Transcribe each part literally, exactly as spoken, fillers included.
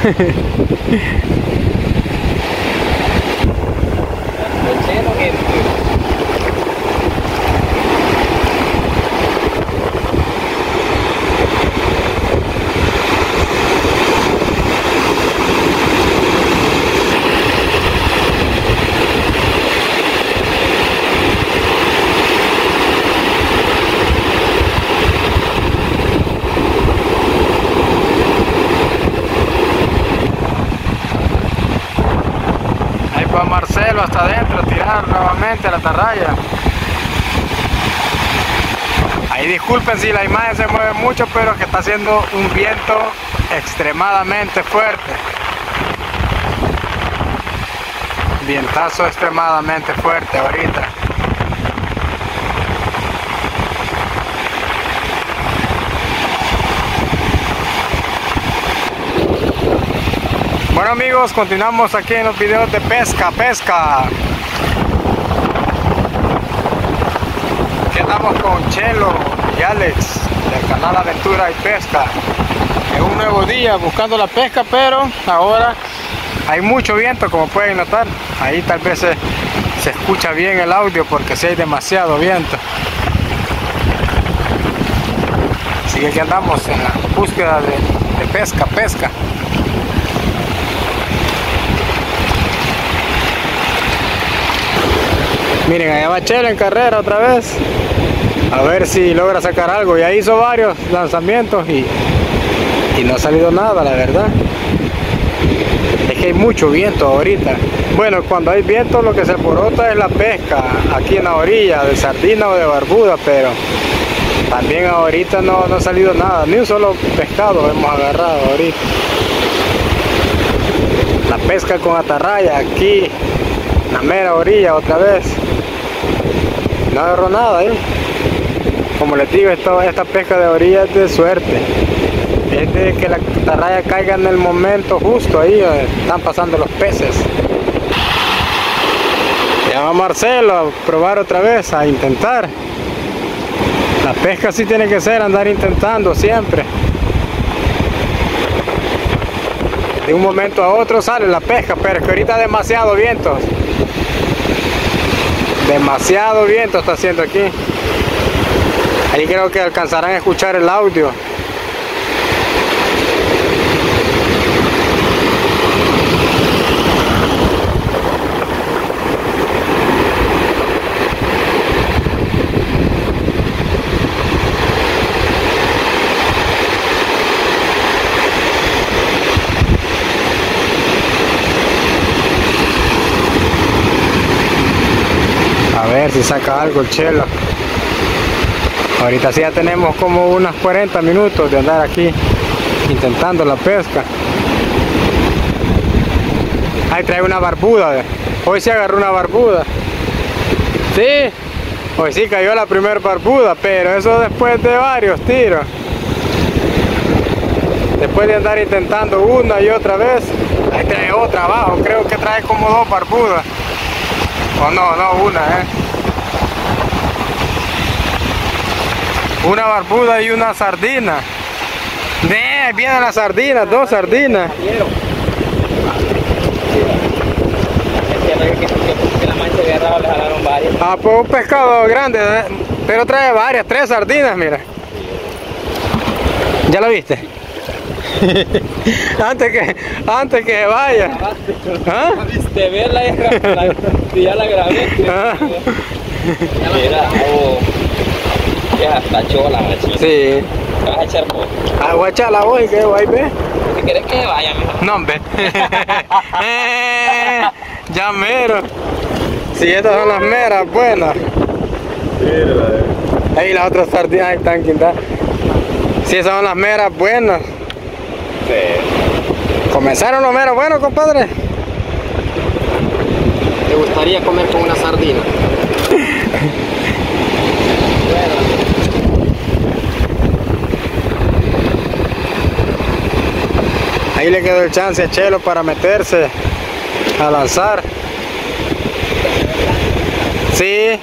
Marcelo hasta adentro, tirar nuevamente a la atarraya. Ahí disculpen si la imagen se mueve mucho, pero que está haciendo un viento extremadamente fuerte. Vientazo extremadamente fuerte ahorita. Bueno amigos, continuamos aquí en los videos de pesca, pesca. Aquí andamos con Chelo y Alex del canal Aventura y Pesca. Es un nuevo día buscando la pesca, pero ahora hay mucho viento, como pueden notar. Ahí tal vez se, se escucha bien el audio porque sí hay demasiado viento. Así que aquí andamos en la búsqueda de, de pesca, pesca. Miren, allá va Chelo en carrera otra vez. A ver si logra sacar algo. Ya hizo varios lanzamientos y, y no ha salido nada, la verdad. Es que hay mucho viento ahorita. Bueno, cuando hay viento lo que se alborota es la pesca aquí en la orilla, de sardina o de barbuda, pero también ahorita no, no ha salido nada. Ni un solo pescado hemos agarrado ahorita. La pesca con atarraya aquí en la mera orilla otra vez. No agarró nada, ¿eh? Como les digo, esto, esta pesca de orilla es de suerte. Es de que la atarraya caiga en el momento justo ahí donde están pasando los peces. Ya va Marcelo a probar otra vez, a intentar. La pesca sí tiene que ser andar intentando siempre. De un momento a otro sale la pesca, pero es que ahorita hay demasiado viento. Demasiado viento está haciendo aquí. Ahí creo que alcanzarán a escuchar el audio. A ver si saca algo el Chelo. Ahorita sí ya tenemos como unos cuarenta minutos de andar aquí intentando la pesca. Ahí trae una barbuda. Hoy se agarró una barbuda. Sí, hoy sí cayó la primera barbuda, pero eso después de varios tiros. Después de andar intentando una y otra vez. Ahí trae otra abajo, creo que trae como dos barbudas. O no, no, una, eh. Una barbuda y una sardina. ¡Nee! Vienen las sardinas, dos sardinas. Ah, pues un pescado grande, ¿eh? Pero trae varias, tres sardinas, mira. ¿Ya lo viste? antes que antes que vaya. ¿Ah? Viste verla y ya la grabé. ¿Ah? Mira, oh, ya está chola, machín. Sí. ¿Te vas a echar por? Ah, voy a echarla hoy, que voy, ve. ¿Te quieres que vaya, mijo? No, hombre. eh, ya mero. Si sí, estas son las meras buenas. Ahí las otras sardinas ahí están quintadas. Si sí, esas son las meras buenas. Sí. ¿Comenzaron los meros buenos, compadre? ¿Te gustaría comer con una sardina? Ahí le quedó el chance a Chelo para meterse a lanzar. Sí.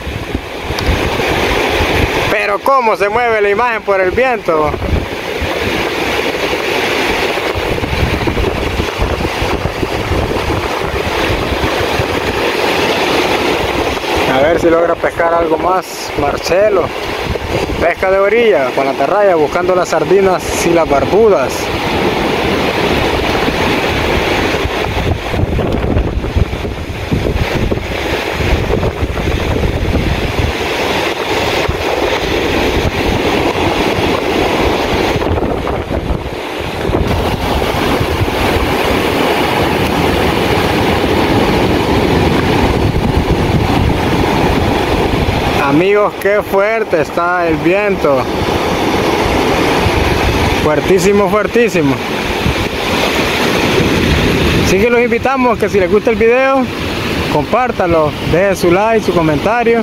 Pero cómo se mueve la imagen por el viento. si logra pescar algo más. Marcelo, pesca de orilla con la atarraya, buscando las sardinas y las barbudas. Amigos, qué fuerte está el viento. Fuertísimo, fuertísimo. Así que los invitamos que si les gusta el video, compártanlo, dejen su like, su comentario.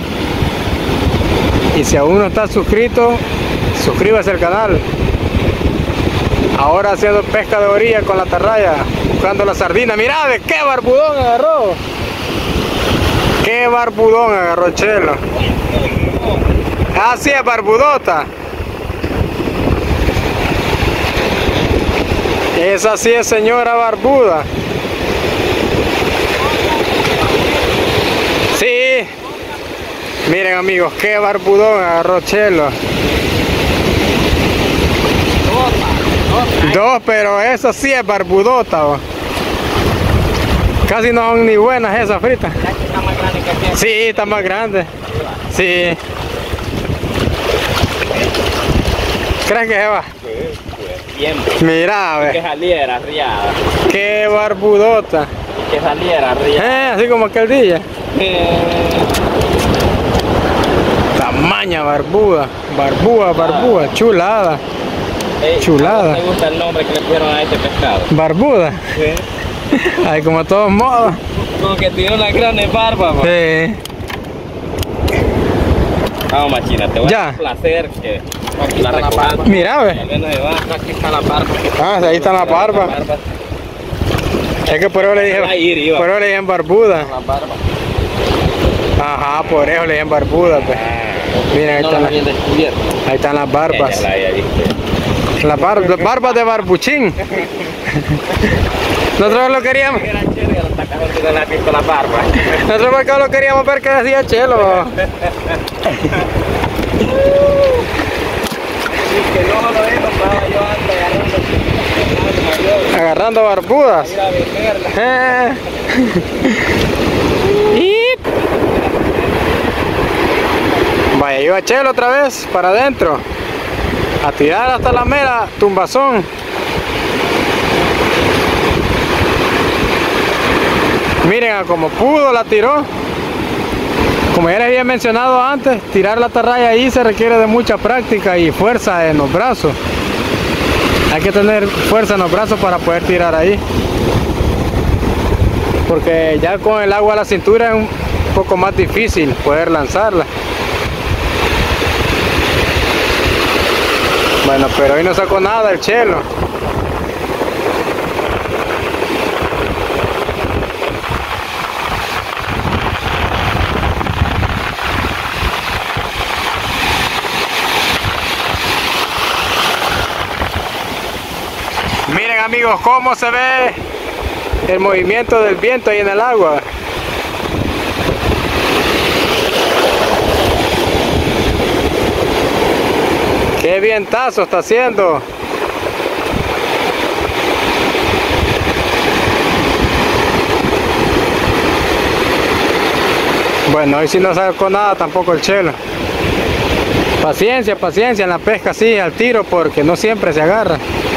Y si aún no está suscrito, suscríbase al canal. Ahora haciendo pesca de orilla con la atarraya, buscando la sardina. Mirá, de qué barbudón agarró. Qué barbudón agarró Chelo. Así es, barbudota. Esa sí es señora barbuda. Sí. Miren amigos, qué barbudón agarró Chelo. Dos, pero esa sí es barbudota. ¿O? Casi no son ni buenas esas fritas. Sí, está más grande. Sí. ¿Crees que se va? Bien. Mira, a ver. Que saliera riada. Qué barbudota. Que saliera riada. Eh, así como aquel día. Eh. Tamaña barbuda. Barbuda, barbuda. Ah. Chulada. Hey, chulada. ¿Te gusta el nombre que le pusieron a este pescado? Barbuda. Sí. Ay, como a todos modos. Como que tiene una gran barba. Man. Sí. Vamos, machina, te voy ya. a dar un placer que aquí la recogamos. Mira, ve. Aquí está la barba. Ah, ahí está la barba. La barba. Es que por eso le dije, ir, por eso le dije en barbuda. La barba. Ajá, por eso le dije en barbuda. Pues. Ah, miren, ahí, no están, la, ahí están las barbas. Ya, ya la, las bar, las barbas de barbuchín. Nosotros lo queríamos. Nosotros acá lo queríamos ver que decía Chelo. Agarrando barbudas. Eh. Vaya, iba Chelo otra vez para adentro. A tirar hasta la mera tumbazón. Miren, como pudo la tiró. Como ya les había mencionado antes, tirar la atarraya ahí se requiere de mucha práctica y fuerza en los brazos. Hay que tener fuerza en los brazos para poder tirar ahí. Porque ya con el agua a la cintura es un poco más difícil poder lanzarla. Bueno, pero hoy no sacó nada el Chelo. Miren amigos, cómo se ve el movimiento del viento ahí en el agua. Qué vientazo está haciendo. Bueno, hoy sí no sacó nada tampoco el Chelo. Paciencia, paciencia en la pesca, sí, al tiro, porque no siempre se agarra.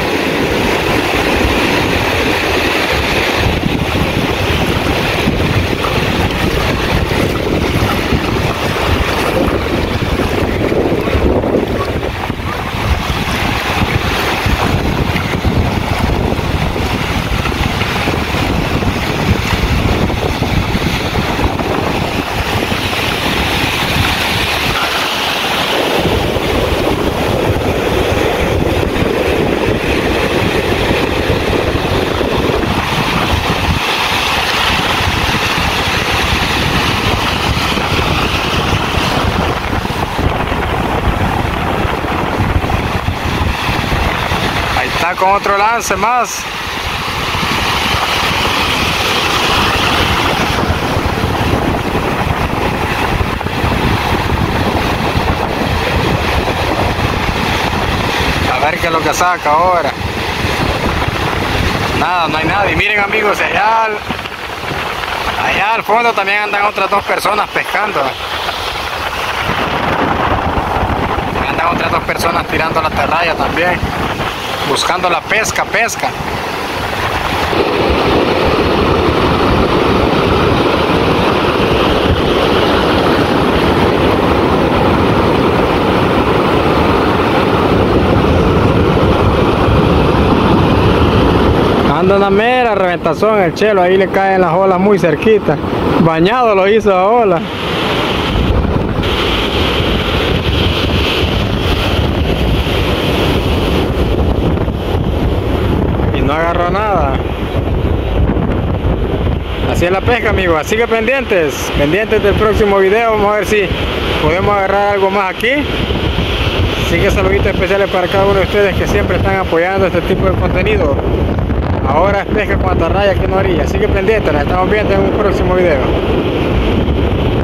Con otro lance más. ver qué es lo que saca ahora. Nada, no hay nada. Y miren amigos, allá al, allá al fondo también andan otras dos personas pescando. Andan otras dos personas tirando la atarraya también, buscando la pesca, pesca. Anda una mera reventazón el chelo, ahí le caen las olas muy cerquita. Bañado lo hizo la ola. Y no agarró nada. Así es la pesca, amigos. Así que pendientes, pendientes del próximo video. Vamos a ver si podemos agarrar algo más aquí. Así que saluditos especiales para cada uno de ustedes que siempre están apoyando este tipo de contenido. Ahora es pesca con atarraya aquí en orilla, así que pendientes, la estamos viendo en un próximo video.